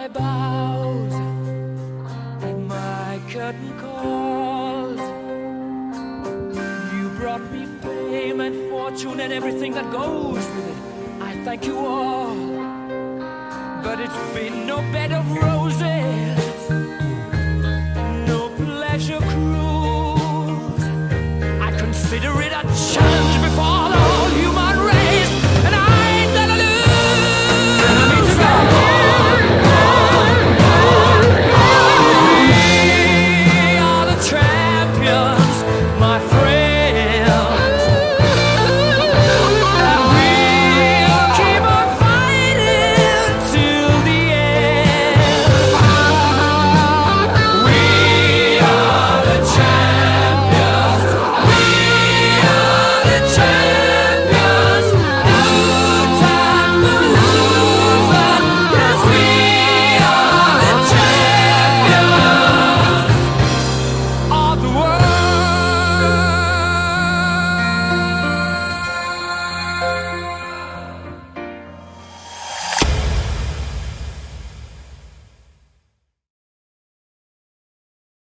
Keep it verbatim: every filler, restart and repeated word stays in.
my bows, my curtain calls. You brought me fame and fortune and everything that goes with it. I thank you all, but it's been no bed of roses, no pleasure cruise. I consider it a challenge.